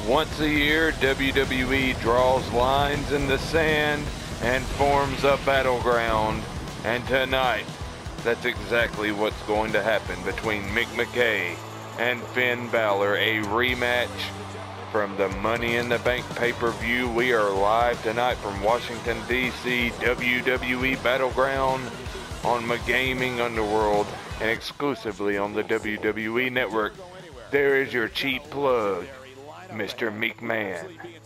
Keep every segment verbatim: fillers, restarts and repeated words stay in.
Once a year, W W E draws lines in the sand and forms a battleground. And tonight, that's exactly what's going to happen between Mick McKay and Finn Balor, a rematch from the Money in the Bank pay-per-view. We are live tonight from Washington, D C, W W E Battleground on McGaming Underworld and exclusively on the W W E Network. There is your cheap plug, Mister McMahon.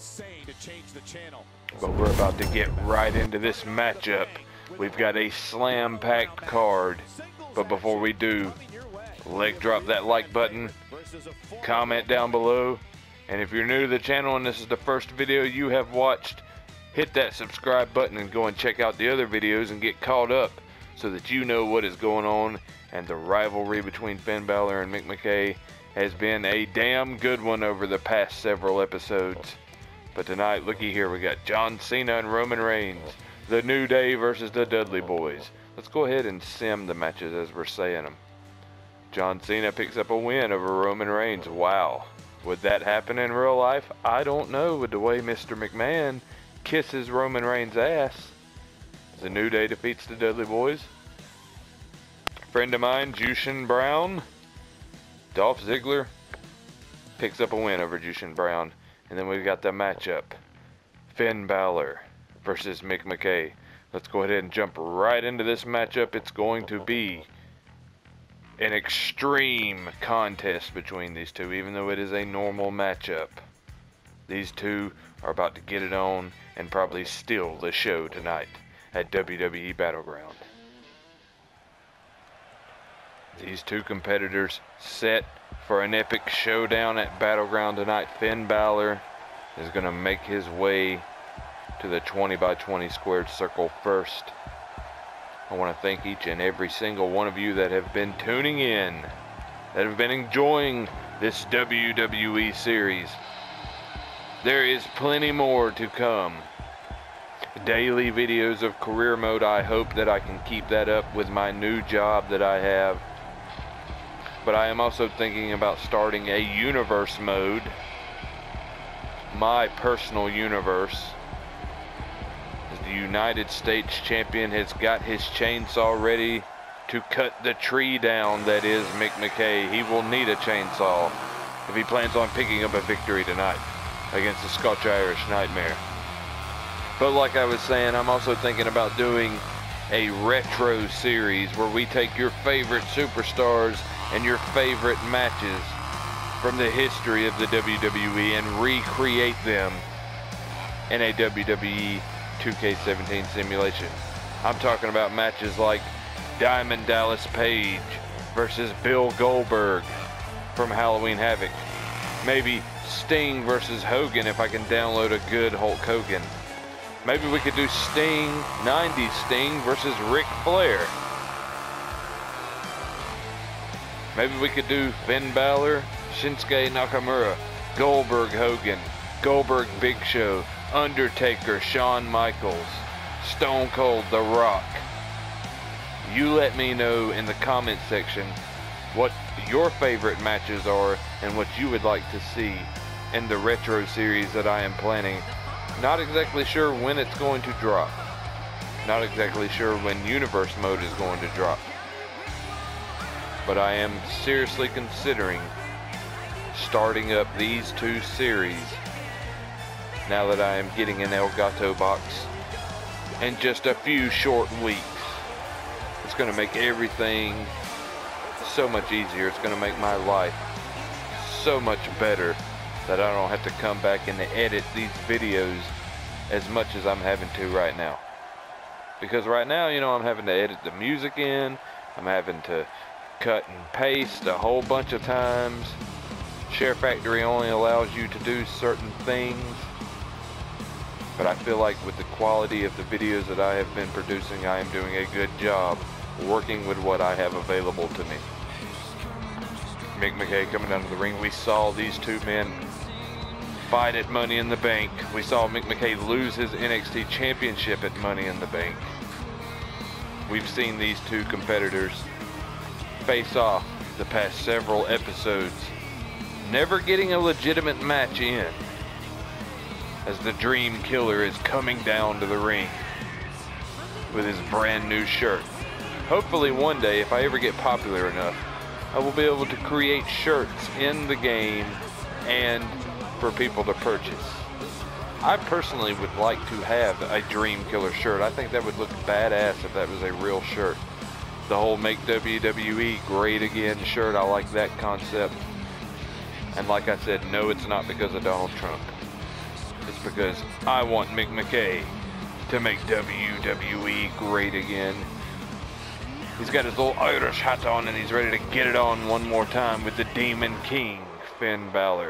But we're about to get right into this matchup. We've got a slam-packed card. But before we do, leg drop that like button, comment down below, and if you're new to the channel and this is the first video you have watched, hit that subscribe button and go and check out the other videos and get caught up so that you know what is going on. And the rivalry between Finn Balor and Mick McKay has been a damn good one over the past several episodes. But tonight, looky here, we got John Cena and Roman Reigns, The New Day versus the Dudley Boys. Let's go ahead and sim the matches as we're saying them. John Cena picks up a win over Roman Reigns. Wow. Would that happen in real life? I don't know, with the way Mister McMahon kisses Roman Reigns' ass. The New Day defeats the Dudley Boys. Friend of mine, Jushin Brown, Dolph Ziggler, picks up a win over Jushin Brown. And then we've got the matchup, Finn Balor versus Mick McKay. Let's go ahead and jump right into this matchup. It's going to be an extreme contest between these two, even though it is a normal matchup. These two are about to get it on and probably steal the show tonight at W W E Battleground. These two competitors set for an epic showdown at Battleground tonight. Finn Balor is going to make his way to the twenty by twenty squared circle first. I want to thank each and every single one of you that have been tuning in, that have been enjoying this W W E series. There is plenty more to come. Daily videos of career mode. I hope that I can keep that up with my new job that I have. But I am also thinking about starting a universe mode. My personal universe. The United States champion has got his chainsaw ready to cut the tree down that is Mick McKay. He will need a chainsaw if he plans on picking up a victory tonight against the Scotch-Irish Nightmare. But like I was saying, I'm also thinking about doing a retro series where we take your favorite superstars and your favorite matches from the history of the W W E and recreate them in a W W E two K seventeen simulation. I'm talking about matches like Diamond Dallas Page versus Bill Goldberg from Halloween Havoc. Maybe Sting versus Hogan if I can download a good Hulk Hogan. Maybe we could do Sting, nineties Sting versus Ric Flair. Maybe we could do Finn Balor, Shinsuke Nakamura, Goldberg Hogan, Goldberg Big Show, Undertaker, Shawn Michaels, Stone Cold The Rock. You let me know in the comment section what your favorite matches are and what you would like to see in the retro series that I am planning. Not exactly sure when it's going to drop. Not exactly sure when universe mode is going to drop. But I am seriously considering starting up these two series now that I am getting an Elgato box in just a few short weeks. It's going to make everything so much easier. It's going to make my life so much better that I don't have to come back and edit these videos as much as I'm having to right now. Because right now, you know, I'm having to edit the music in, I'm having to cut and paste a whole bunch of times. Share Factory only allows you to do certain things. But I feel like with the quality of the videos that I have been producing, I am doing a good job working with what I have available to me. Mick McKay coming down to the ring. We saw these two men fight at Money in the Bank. We saw Mick McKay lose his N X T championship at Money in the Bank. We've seen these two competitors face off the past several episodes, never getting a legitimate match in. as the Dream Killer is coming down to the ring with his brand new shirt. Hopefully one day, if I ever get popular enough, I will be able to create shirts in the game and for people to purchase. I personally would like to have a Dream Killer shirt. I think that would look badass if that was a real shirt. The whole Make W W E Great Again shirt, I like that concept. And like I said, no, it's not because of Donald Trump. It's because I want Mick McKay to make W W E great again. He's got his little Irish hat on and he's ready to get it on one more time with the Demon King, Finn Balor.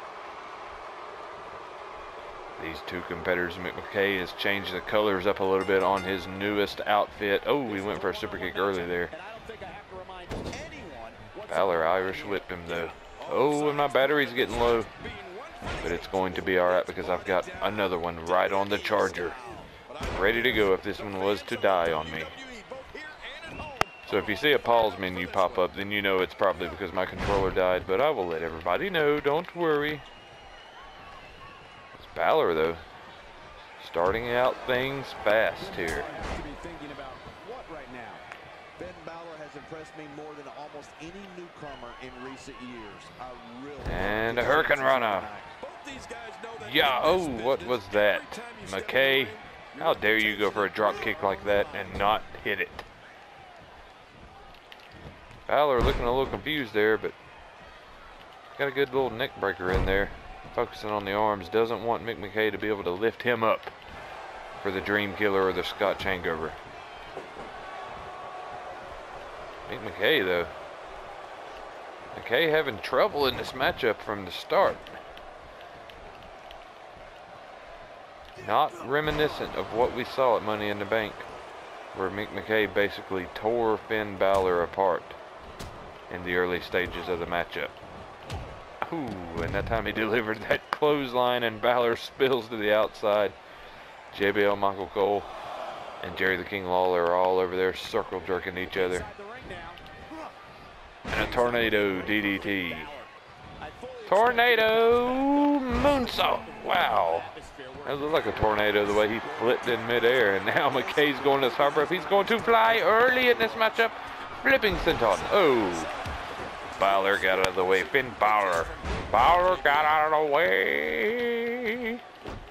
These two competitors, Mick McKay has changed the colors up a little bit on his newest outfit. Oh, he went for a super kick early there. Balor Irish whipped him though. Oh, and my battery's getting low. But it's going to be alright because I've got another one right on the charger. Ready to go if this one was to die on me. So if you see a pause menu pop up, then you know it's probably because my controller died. But I will let everybody know, don't worry. Balor though, starting out things fast here. And a Hurricane Rana. Yeah, oh, what was that? McKay, how dare you go for a drop kick like that and not hit it? Balor looking a little confused there, but got a good little neck breaker in there. Focusing on the arms, doesn't want Mick McKay to be able to lift him up for the Dream Killer or the Scotch Hangover. Mick McKay though, McKay having trouble in this matchup from the start. Not reminiscent of what we saw at Money in the Bank, where Mick McKay basically tore Finn Balor apart in the early stages of the matchup. Ooh, and that time he delivered that clothesline and Balor spills to the outside. J B L, Michael Cole, and Jerry the King Lawler are all over there circle jerking each other. And a tornado D D T. Tornado moonsault. Wow. That looked like a tornado the way he flipped in midair. And now McKay's going to his if he's going to fly early in this matchup. Flipping senton. Oh. Balor got out of the way. Finn Balor. Balor got out of the way.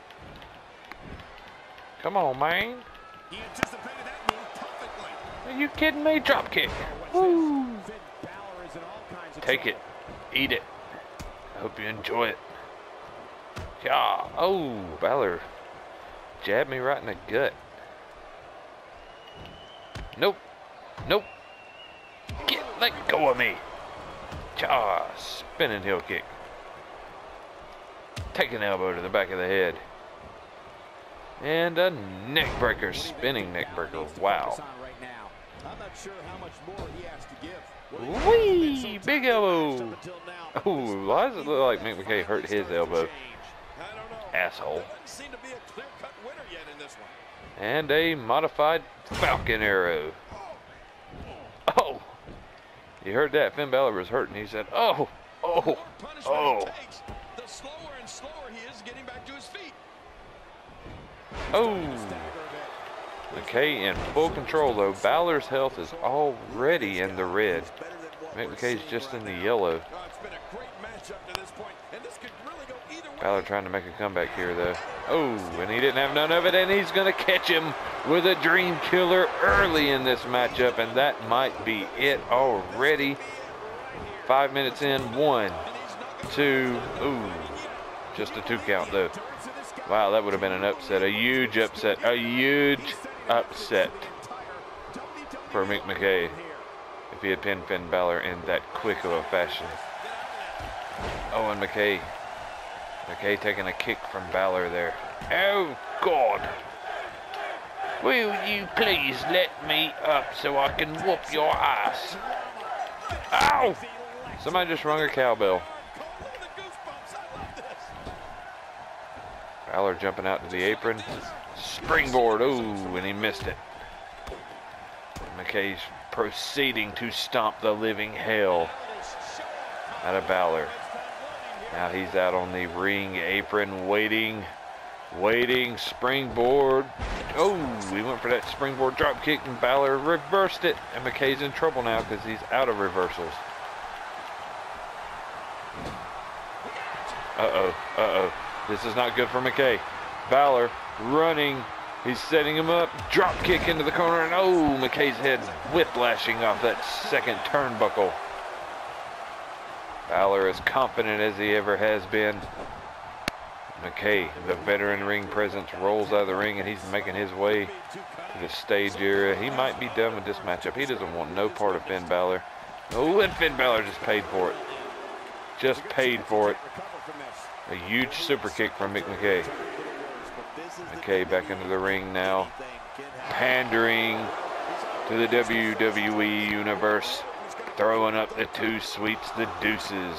Come on, man. He anticipated that move perfectly. Are you kidding me? Drop kick. Woo. Take it. Eat it. I hope you enjoy it. Yeah. Oh, Balor jabbed me right in the gut. Nope. Nope. Get, let go of me. Ah, spinning heel kick. Take an elbow to the back of the head. And a neck breaker, spinning neck breaker. Wow. Whee! Big elbow. Oh, why does it look like Mick McKay hurt his elbow? Asshole. And a modified Falcon Arrow. Oh! You heard that. Finn Balor was hurt, and he said, "Oh, oh, oh." The slower and slower he is getting back to his feet. Oh. McKay in full control, though. Balor's health is already in the red. Mick McKay's just in the yellow. Balor trying to make a comeback here, though. Oh, and he didn't have none of it, and he's going to catch him with a Dream Killer early in this matchup, and that might be it already. Five minutes in, one, two, ooh, just a two count, though. Wow, that would have been an upset, a huge upset, a huge upset for Mick McKay if he had pinned Finn Balor in that quick of a fashion. Oh, and McKay. McKay taking a kick from Balor there. Oh, God. Will you please let me up so I can whoop your ass? Ow! Somebody just rung a cowbell. Balor jumping out to the apron. Springboard. Ooh, and he missed it. McKay's proceeding to stomp the living hell out of Balor. Now he's out on the ring apron waiting Waiting, springboard. Oh, we went for that springboard drop kick and Balor reversed it. And McKay's in trouble now because he's out of reversals. Uh-oh, uh-oh. This is not good for McKay. Balor running. He's setting him up. Drop kick into the corner. And oh, McKay's head whiplashing off that second turnbuckle. Balor as confident as he ever has been. McKay, the veteran ring presence, rolls out of the ring and he's making his way to the stage area. He might be done with this matchup. He doesn't want no part of Finn Balor. Oh, and Finn Balor just paid for it. Just paid for it. A huge super kick from Mick McKay. McKay back into the ring now. Pandering to the W W E Universe. Throwing up the two sweeps, the deuces.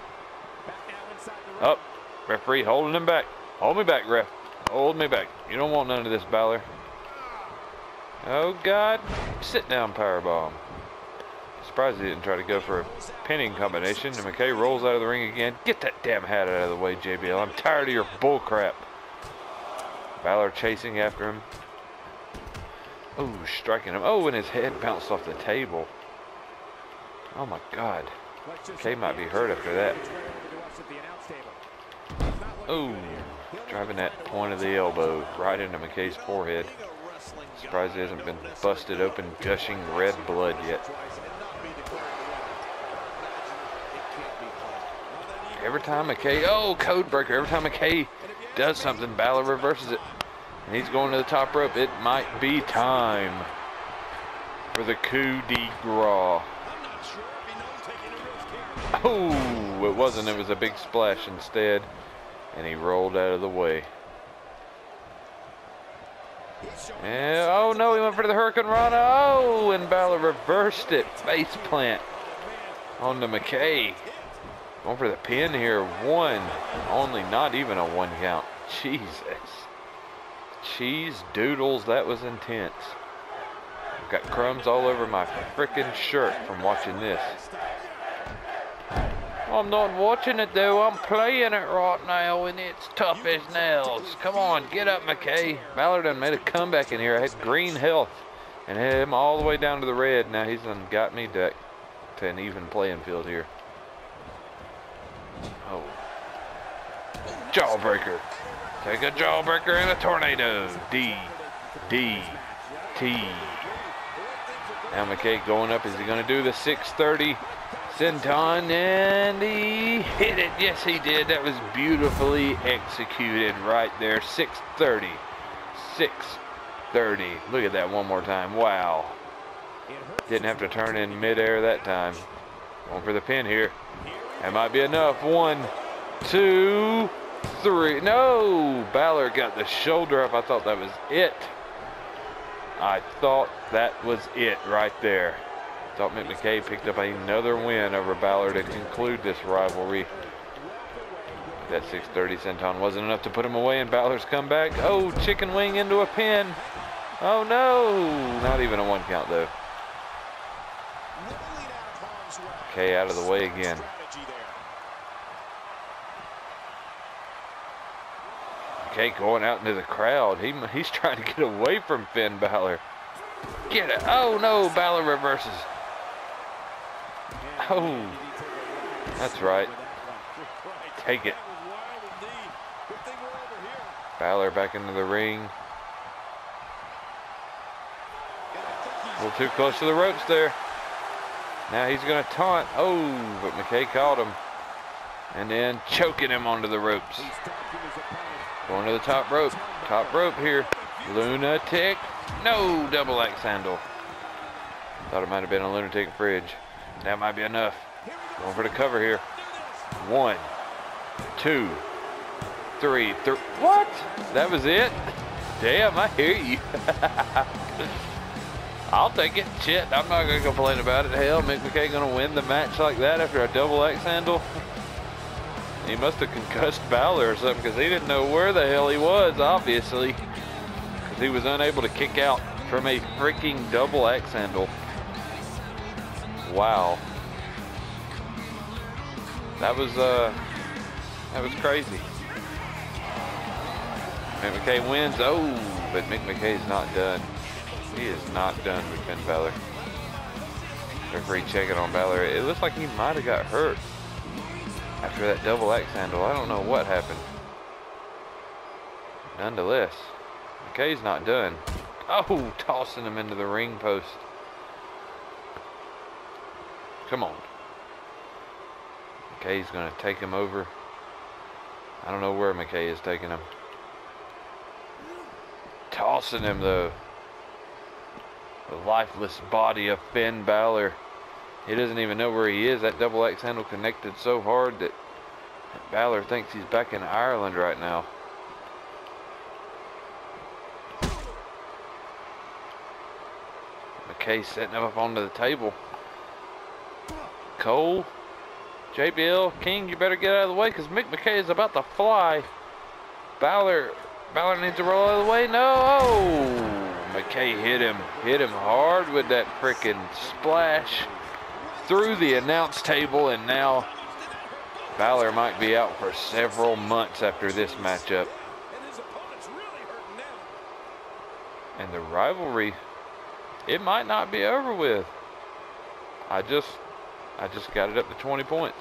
Up. Referee holding him back. Hold me back, ref. Hold me back. You don't want none of this, Balor. Oh, God. Sit down, powerbomb. Surprised he didn't try to go for a pinning combination. And McKay rolls out of the ring again. Get that damn hat out of the way, J B L. I'm tired of your bull crap. Balor chasing after him. Oh, striking him. Oh, and his head bounced off the table. Oh, my God. McKay might be hurt after that. Oh, driving that point of the elbow right into McKay's forehead. Surprised he hasn't been busted open, gushing red blood yet. Every time McKay, oh, code breaker. Every time McKay does something, Balor reverses it. And he's going to the top rope. It might be time for the coup de grace. Oh, it wasn't. It was a big splash instead. And he rolled out of the way. And, oh no, he went for the Hurricane Rana. Oh, and Balor reversed it. Face plant on the McKay. Going for the pin here. One. Only, not even a one count. Jesus. Cheese doodles, that was intense. I've got crumbs all over my frickin' shirt from watching this. I'm not watching it though, I'm playing it right now and it's tough as nails. Come on, get up, McKay. Balor done made a comeback in here. I had green health and had him all the way down to the red. Now he's done got me back to an even playing field here. Oh. Jawbreaker. Take a jawbreaker and a tornado. D, D, T. Now McKay going up. Is he going to do the six thirty? Senton, and he hit it. Yes, he did. That was beautifully executed right there. six thirty. six thirty. Look at that one more time. Wow. Didn't have to turn in midair that time. Going for the pin here. That might be enough. One, two, three. No! Balor got the shoulder up. I thought that was it. I thought that was it right there. Thought Mick McKay picked up another win over Balor to conclude this rivalry. That six thirty senton wasn't enough to put him away, and Balor's come back. Oh, chicken wing into a pin. Oh no, not even a one count though. McKay out of the way again. McKay going out into the crowd. He, he's trying to get away from Finn Balor. Get it. Oh no, Balor reverses. Oh, that's right. Take it. Balor back into the ring. A little too close to the ropes there. Now he's going to taunt. Oh, but McKay caught him. And then choking him onto the ropes. Going to the top rope. Top rope here. Lunatic. No, double axe handle. Thought it might have been a lunatic fridge. That might be enough. Going for the cover here. One, two, three, three. What? That was it? Damn, I hear you. I'll take it. Shit, I'm not going to complain about it. Hell, Mick McKay going to win the match like that after a double axe handle? He must have concussed Balor or something because he didn't know where the hell he was, obviously. Because he was unable to kick out from a freaking double axe handle. Wow. That was, uh, that was crazy. Mick McKay wins. Oh, but Mick McKay's not done. He is not done with Finn Balor. Referee checking on Balor. It looks like he might have got hurt after that double axe handle. I don't know what happened. Nonetheless, McKay's not done. Oh, tossing him into the ring post. Come on. McKay's going to take him over. I don't know where McKay is taking him. Tossing him, though. The lifeless body of Finn Balor. He doesn't even know where he is. That double axe handle connected so hard that Balor thinks he's back in Ireland right now. McKay setting him up onto the table. Cole, J B L, King, you better get out of the way because Mick McKay is about to fly. Balor, Balor needs to roll out of the way. No! Oh, McKay hit him. Hit him hard with that freaking splash through the announce table, and now Balor might be out for several months after this matchup. And the rivalry, it might not be over with. I just, I just got it up to twenty points.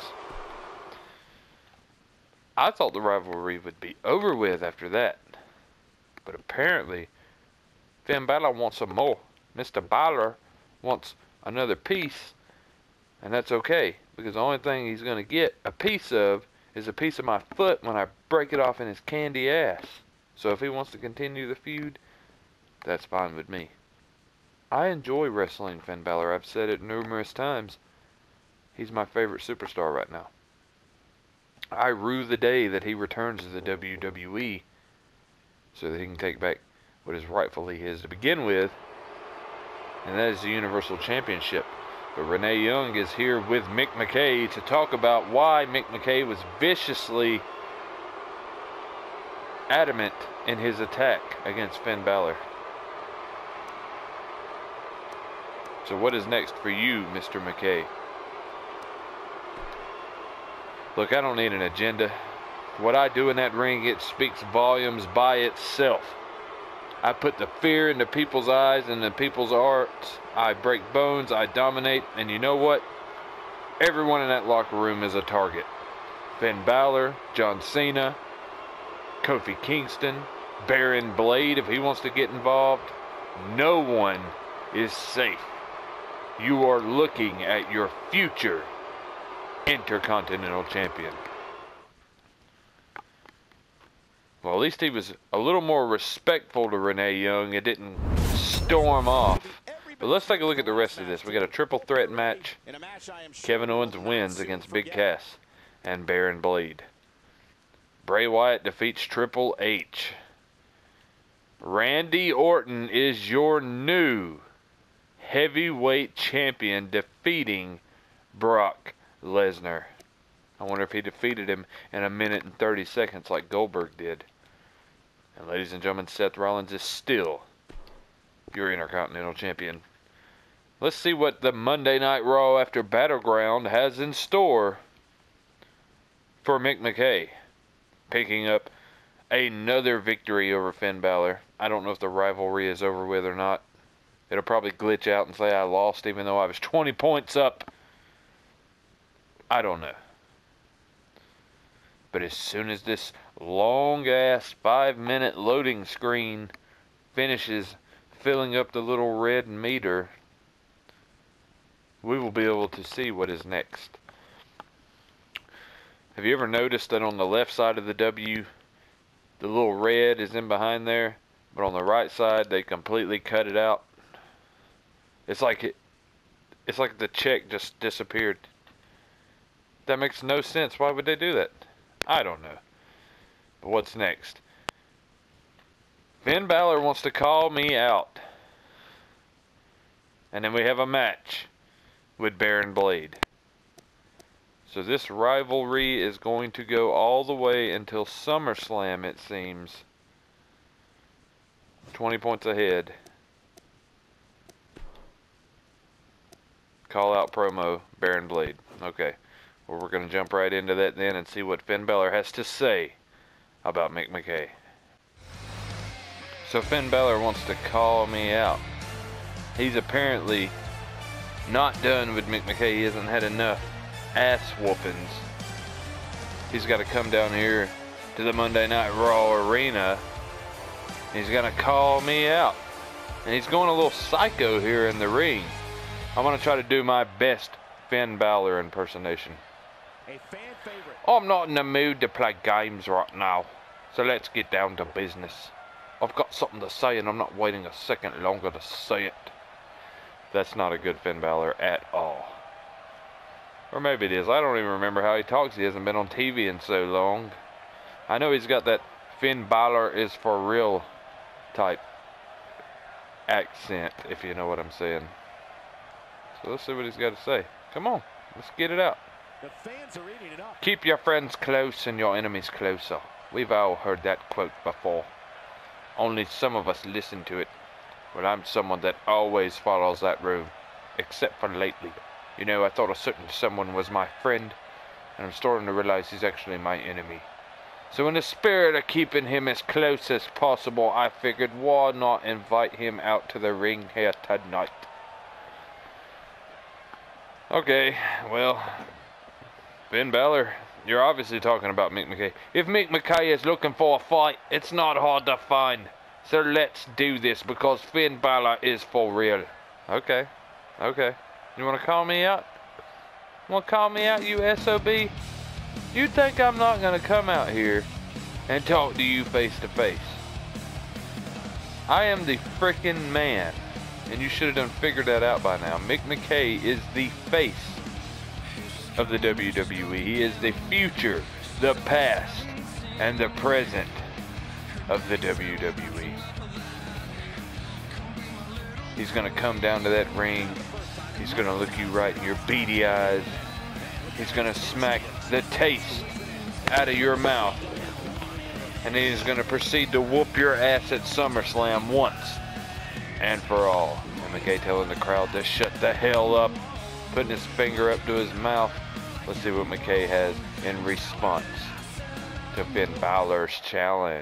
I thought the rivalry would be over with after that. But apparently, Finn Balor wants some more. Mister Balor wants another piece. And that's okay. Because the only thing he's going to get a piece of is a piece of my foot when I break it off in his candy ass. So if he wants to continue the feud, that's fine with me. I enjoy wrestling Finn Balor. I've said it numerous times. He's my favorite superstar right now. I rue the day that he returns to the W W E so that he can take back what is rightfully his to begin with, and that is the Universal Championship. But Renee Young is here with Mick McKay to talk about why Mick McKay was viciously adamant in his attack against Finn Balor. So what is next for you, Mister McKay? Look, I don't need an agenda. What I do in that ring, it speaks volumes by itself. I put the fear into people's eyes and in people's hearts. I break bones, I dominate, and you know what? Everyone in that locker room is a target. Finn Balor, John Cena, Kofi Kingston, Baron Blade, if he wants to get involved. No one is safe. You are looking at your future Intercontinental Champion. Well, at least he was a little more respectful to Renee Young. It didn't storm off. But let's take a look at the rest of this. We got a triple threat match. Kevin Owens wins against Big Cass and Baron Blade. Bray Wyatt defeats Triple H. Randy Orton is your new heavyweight champion, defeating Brock Lesnar. I wonder if he defeated him in a minute and thirty seconds like Goldberg did. And ladies and gentlemen, Seth Rollins is still your Intercontinental Champion. Let's see what the Monday Night Raw after Battleground has in store for Mick McKay. Picking up another victory over Finn Balor. I don't know if the rivalry is over with or not. It'll probably glitch out and say I lost even though I was twenty points up. I don't know. But as soon as this long-ass five-minute loading screen finishes filling up the little red meter, we will be able to see what is next. Have you ever noticed that on the left side of the W, the little red is in behind there, but on the right side they completely cut it out? It's like it, it's like the check just disappeared. That makes no sense. Why would they do that? I don't know. But what's next? Finn Balor wants to call me out. And then we have a match with Baron Blade. So this rivalry is going to go all the way until SummerSlam, it seems. twenty points ahead. Call out promo, Baron Blade. Okay. Well, we're going to jump right into that then and see what Finn Balor has to say about Mick McKay. so Finn Balor wants to call me out. He's apparently not done with Mick McKay. He hasn't had enough ass whoopings. He's got to come down here to the Monday Night Raw arena. He's gonna call me out. And he's going a little psycho here in the ring. I'm gonna try to do my best Finn Balor impersonation. A fan favorite. I'm not in the mood to play games right now. So let's get down to business. I've got something to say and I'm not waiting a second longer to say it. That's not a good Finn Balor at all. Or maybe it is. I don't even remember how he talks. He hasn't been on T V in so long. I know he's got that Finn Balor is for real type accent, if you know what I'm saying. So let's see what he's got to say. Come on, let's get it out. The fans are eating it up. Keep your friends close and your enemies closer. We've all heard that quote before. Only some of us listen to it. Well, I'm someone that always follows that rule, except for lately. You know, I thought a certain someone was my friend, and I'm starting to realize he's actually my enemy. So in the spirit of keeping him as close as possible, I figured why not invite him out to the ring here tonight. Okay, well, Finn Balor, you're obviously talking about Mick McKay. If Mick McKay is looking for a fight, it's not hard to find. So let's do this because Finn Balor is for real. Okay, okay. You want to call me out? Want to call me out, you S O B? You think I'm not going to come out here and talk to you face to face? I am the frickin' man. And you should have done figured that out by now. Mick McKay is the face of the W W E. He is the future, the past, and the present of the W W E. He's going to come down to that ring. He's going to look you right in your beady eyes. He's going to smack the taste out of your mouth. And then he's going to proceed to whoop your ass at SummerSlam once and for all. And McKay telling the crowd to shut the hell up, putting his finger up to his mouth. Let's see what McKay has in response to Finn Balor's challenge.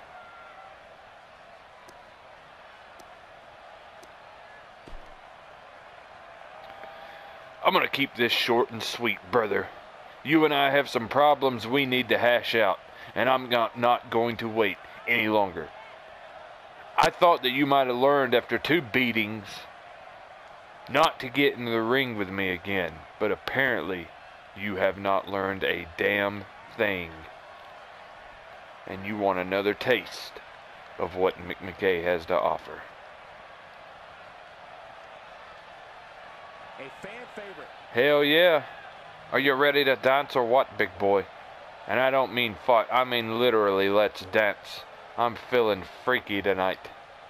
I'm gonna keep this short and sweet, brother. You and I have some problems we need to hash out, and I'm not, not going to wait any longer. I thought that you might have learned after two beatings not to get into the ring with me again, but apparently you have not learned a damn thing. And you want another taste of what Mick McKay has to offer. A fan favorite. Hell yeah. Are you ready to dance or what, big boy? And I don't mean fight, I mean literally let's dance. I'm feeling freaky tonight.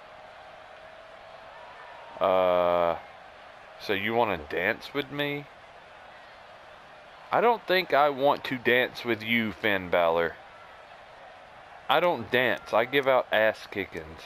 Uh, so you want to dance with me? I don't think I want to dance with you, Finn Balor. I don't dance. I give out ass kickings.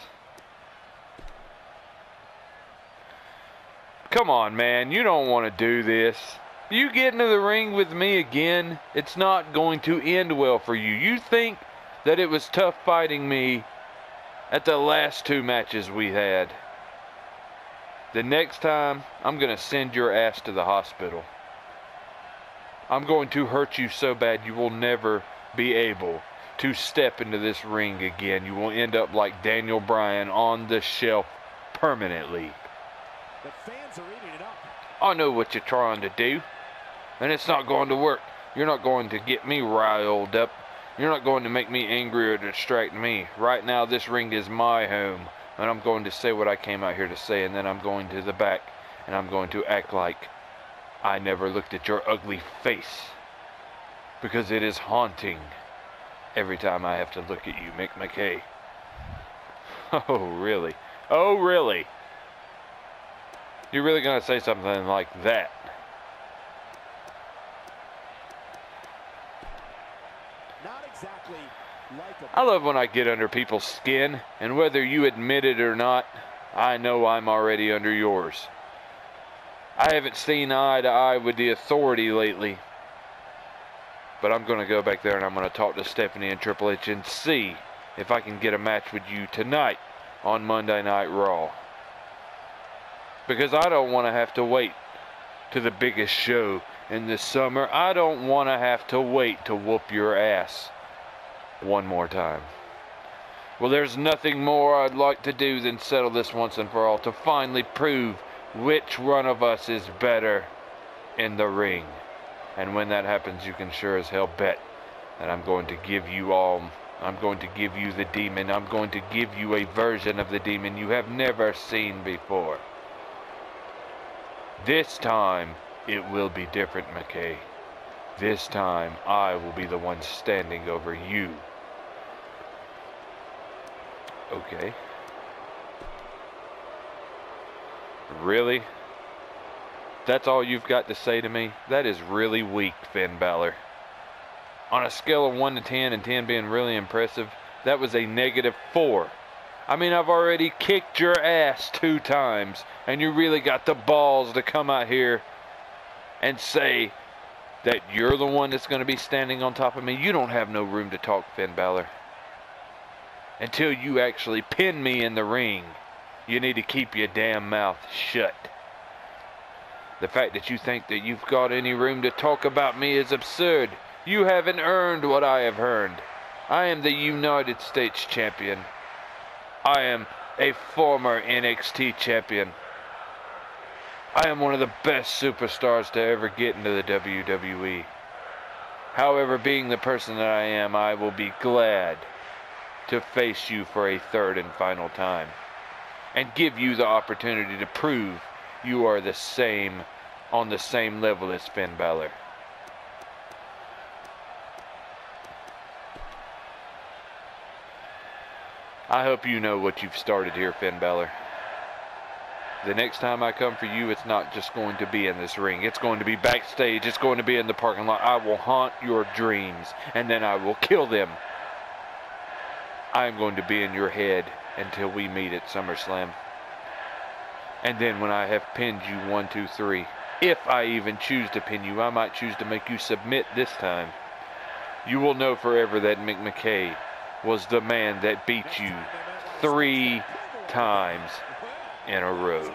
Come on, man. You don't want to do this. You get into the ring with me again, it's not going to end well for you. You think that it was tough fighting me at the last two matches we had. The next time, I'm going to send your ass to the hospital. I'm going to hurt you so bad you will never be able to step into this ring again. You will end up like Daniel Bryan on the shelf permanently. The fans are eating it up. I know what you're trying to do, and it's not going to work. You're not going to get me riled up. You're not going to make me angry or distract me. Right now, this ring is my home, and I'm going to say what I came out here to say, and then I'm going to the back, and I'm going to act like I never looked at your ugly face, because it is haunting every time I have to look at you, Mick McKay. Oh, really? Oh, really? You're really going to say something like that? Not exactly like a... I love when I get under people's skin, and whether you admit it or not, I know I'm already under yours. I haven't seen eye to eye with the authority lately, but I'm going to go back there and I'm going to talk to Stephanie and Triple H and see if I can get a match with you tonight on Monday Night Raw. Because I don't want to have to wait to the biggest show in the summer. I don't want to have to wait to whoop your ass one more time. Well, there's nothing more I'd like to do than settle this once and for all, to finally prove which one of us is better in the ring. And when that happens, you can sure as hell bet that I'm going to give you all, I'm going to give you the demon. I'm going to give you a version of the demon you have never seen before. This time, it will be different, McKay. This time, I will be the one standing over you. Okay. Really? That's all you've got to say to me? That is really weak, Finn Balor. On a scale of one to ten, and ten being really impressive, that was a negative four. I mean, I've already kicked your ass two times, and you really got the balls to come out here and say that you're the one that's going to be standing on top of me? You don't have no room to talk, Finn Balor. Until you actually pin me in the ring, you need to keep your damn mouth shut. The fact that you think that you've got any room to talk about me is absurd. You haven't earned what I have earned. I am the United States champion. I am a former N X T champion. I am one of the best superstars to ever get into the W W E. However, being the person that I am, I will be glad to face you for a third and final time, and give you the opportunity to prove you are the same, on the same level as Finn Balor. I hope you know what you've started here, Finn Balor. The next time I come for you, it's not just going to be in this ring. It's going to be backstage. It's going to be in the parking lot. I will haunt your dreams, and then I will kill them. I am going to be in your head until we meet at SummerSlam. And then when I have pinned you one, two, three, if I even choose to pin you, I might choose to make you submit this time. You will know forever that Mick McKay was the man that beat you three times in a row.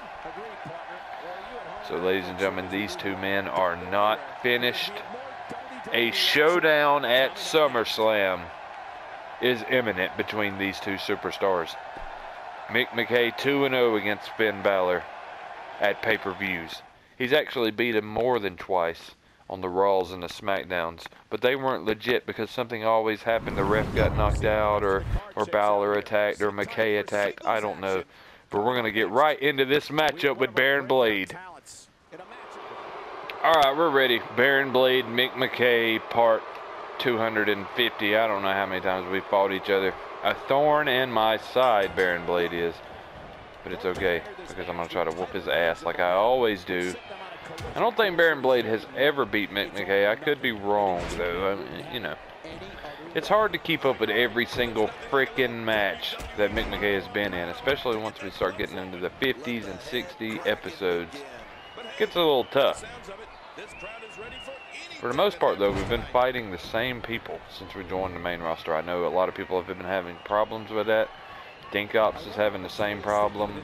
So, ladies and gentlemen, these two men are not finished. A showdown at SummerSlam is imminent between these two superstars. Mick McKay two and oh against Finn Balor at pay-per-views. He's actually beat him more than twice on the Raws and the SmackDowns, but they weren't legit because something always happened. The ref got knocked out, or, or Balor attacked, or McKay attacked. I don't know. But we're going to get right into this matchup with Baron Blade. Alright, we're ready. Baron Blade, Mick McKay, part two hundred fifty. I don't know how many times we fought each other. A thorn in my side, Baron Blade is. But it's okay, because I'm going to try to whoop his ass like I always do. I don't think Baron Blade has ever beat Mick McKay. I could be wrong, though. I mean, you know. It's hard to keep up with every single freaking match that Mick McKay has been in, especially once we start getting into the fifties and sixty episodes. It gets a little tough. For the most part, though, we've been fighting the same people since we joined the main roster. I know a lot of people have been having problems with that. Dink Ops is having the same problem.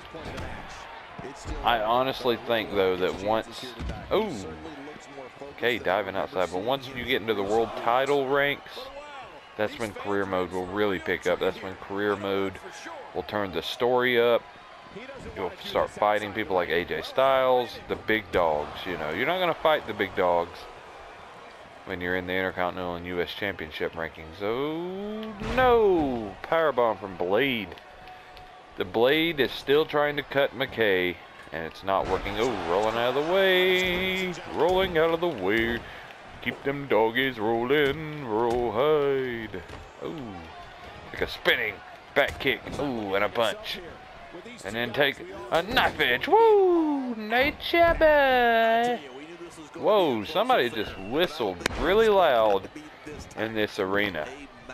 I honestly think, though, that once... Oh! Okay, diving outside. But once you get into the world title ranks, that's when career mode will really pick up. That's when career mode will turn the story up. You'll start fighting people like A J Styles, the big dogs, you know. You're not going to fight the big dogs when you're in the Intercontinental and U S Championship rankings. Oh, no! Powerbomb from Blade. The Blade is still trying to cut McKay, and it's not working. Oh, rolling out of the way. Rolling out of the way. Keep them doggies rolling. Rawhide. Oh, like a spinning back kick. Oh, and a punch. And then take a knife edge. Woo! Nature boy. Whoa, somebody just whistled really loud in this arena.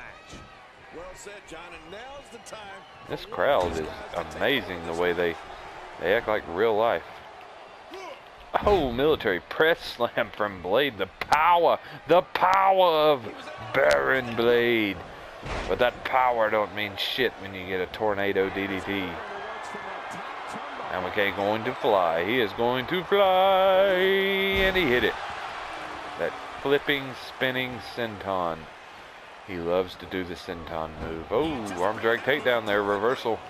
This crowd is amazing, the way they, they act like real life. Oh, military press slam from Blade. The power, the power of Baron Blade. But that power don't mean shit when you get a tornado D D T. Now McKay going to fly. He is going to fly. And he hit it. That flipping, spinning senton. He loves to do the senton move. Oh, arm drag takedown there. Reversal.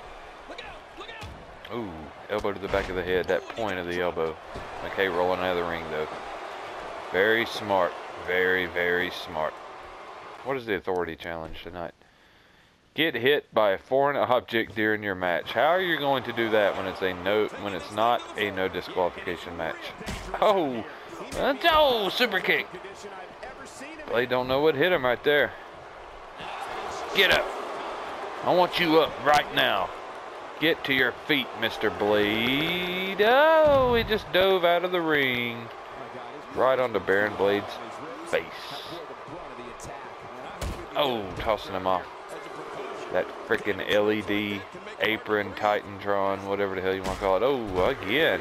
Ooh, elbow to the back of the head. That point of the elbow. McKay rolling out of the ring though. Very smart. Very, very smart. What is the authority challenge tonight? Get hit by a foreign object during your match. How are you going to do that when it's a no when it's not a no disqualification match? Oh, oh, super kick. Blade don't know what hit him right there. Get up. I want you up right now. Get to your feet, Mister Blade. Oh, he just dove out of the ring. Right onto Baron Blade's face. Oh, tossing him off. That freaking L E D apron, Titantron, whatever the hell you want to call it. Oh, again.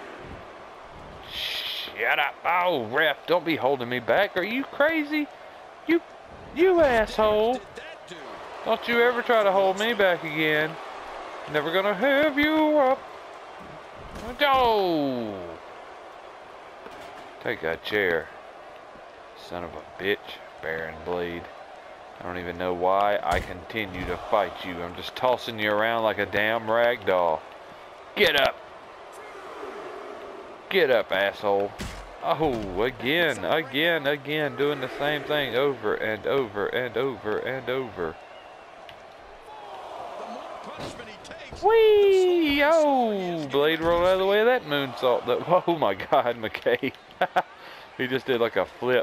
Shut up. Oh, ref, don't be holding me back. Are you crazy? You, you asshole. Don't you ever try to hold me back again. Never gonna have you up. Oh. Take a chair. Son of a bitch, Baron Blade. I don't even know why I continue to fight you. I'm just tossing you around like a damn rag doll. Get up. Get up, asshole. Oh, again, again, again, doing the same thing over and over and over and over. Whee! Oh, Blade rolled out of the way of that moonsault. That, oh my God, McKay. He just did like a flip.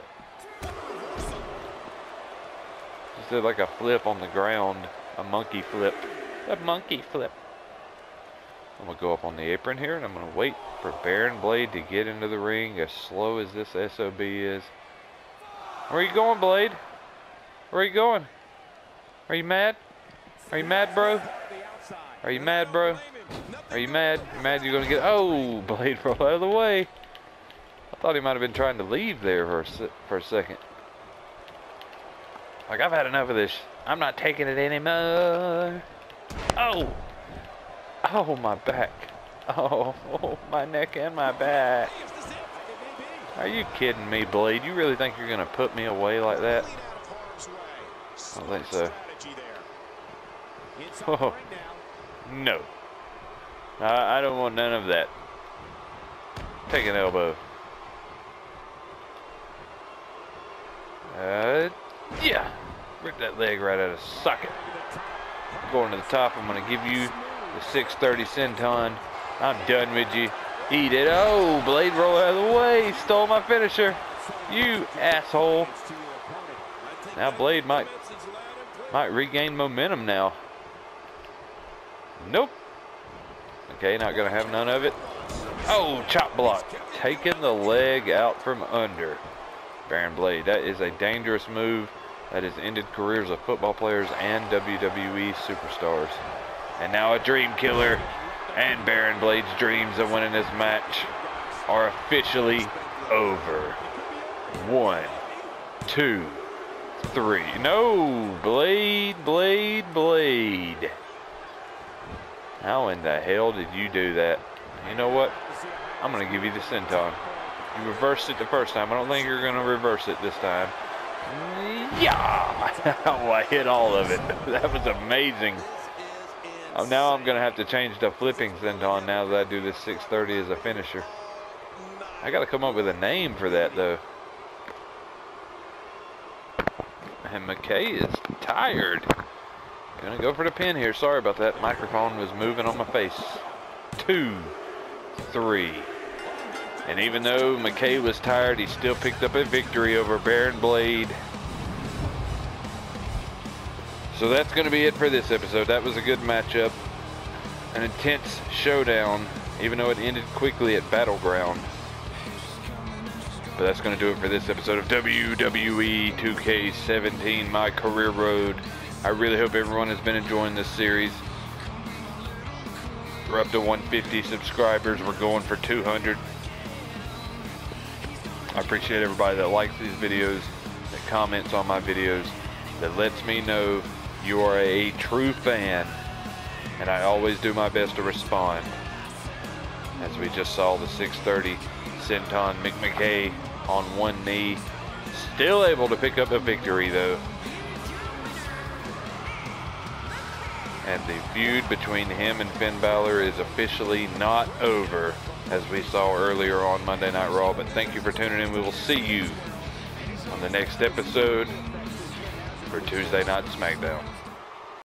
Just did like a flip on the ground. A monkey flip. A monkey flip. I'm going to go up on the apron here and I'm going to wait for Baron Blade to get into the ring as slow as this S O B is. Where are you going, Blade? Where are you going? Are you mad? Are you mad, bro? Are you mad, bro? Are you mad? You mad you're going to get... Oh, Blade rolled out of the way. I thought he might have been trying to leave there for a, for a second. Like, I've had enough of this. I'm not taking it anymore. Oh! Oh, my back. Oh, oh, my neck and my back. Are you kidding me, Blade? You really think you're going to put me away like that? I don't think so. Oh, no. I, I don't want none of that. Take an elbow. Uh, yeah. Rip that leg right out of socket. Going to the top, I'm going to give you the six thirty senton. I'm done with you. Eat it. Oh, Blade roll out of the way. Stole my finisher. You asshole. Now Blade might might regain momentum now. Nope. Okay, not gonna have none of it. Oh, chop block. Taking the leg out from under. Baron Blade. That is a dangerous move. That has ended careers of football players and W W E superstars. And now a dream killer. And Baron Blade's dreams of winning this match are officially over. One, two, three. No, Blade, Blade, Blade. How in the hell did you do that? You know what? I'm going to give you the senton. You reversed it the first time. I don't think you're going to reverse it this time. Yeah! Oh, I hit all of it. That was amazing. Oh, now I'm going to have to change the flipping senton now that I do this six thirty as a finisher. I got to come up with a name for that, though. And McKay is tired. Gonna go for the pin here. Sorry about that. Microphone was moving on my face. Two, three. And even though McKay was tired, he still picked up a victory over Baron Blade. So that's going to be it for this episode. That was a good matchup. An intense showdown, even though it ended quickly at Battleground. But that's going to do it for this episode of W W E two K seventeen, My Career Road. I really hope everyone has been enjoying this series. We're up to one hundred fifty subscribers. We're going for two hundred. I appreciate everybody that likes these videos, that comments on my videos. that lets me know you are a true fan, and I always do my best to respond. As we just saw the six thirty Senton Mick McKay on one knee, still able to pick up a victory though. And the feud between him and Finn Balor is officially not over, as we saw earlier on Monday Night Raw. But thank you for tuning in. We will see you on the next episode for Tuesday Night SmackDown.